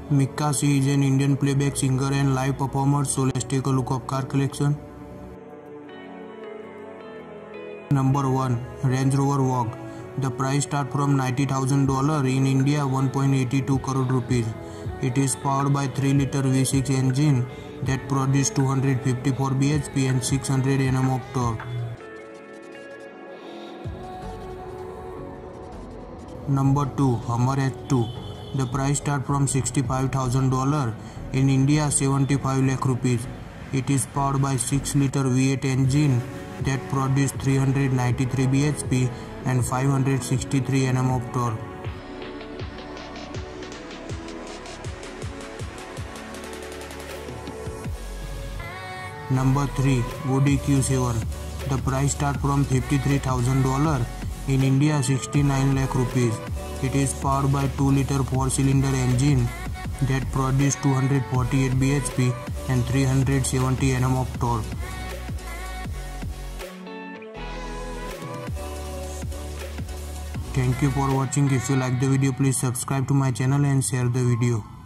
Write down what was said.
Mika C is an Indian playback singer and live performer, so let's take a look of car collection. Number 1. Range Rover Vogue. The price starts from $90,000 in India, 1.82 crore rupees. It is powered by 3-liter V6 engine that produces 254 bhp and 600 Nm of torque. Number 2. Hummer H2. The price starts from $65,000 in India, 75 lakh rupees. It is powered by 6-liter V8 engine that produces 393 bhp and 563 Nm of torque. Number 3. Audi Q7. The price starts from $53,000 in India, 69 lakh rupees. It is powered by 2-liter 4-cylinder engine that produces 248 bhp and 370 Nm of torque. Thank you for watching. If you like the video, please subscribe to my channel and share the video.